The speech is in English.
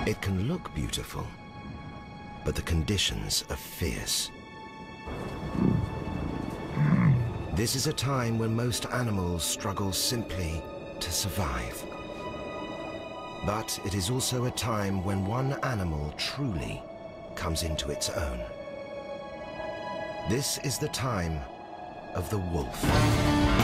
It can look beautiful, but the conditions are fierce. This is a time when most animals struggle simply to survive. But it is also a time when one animal truly comes into its own. This is the time of the wolf.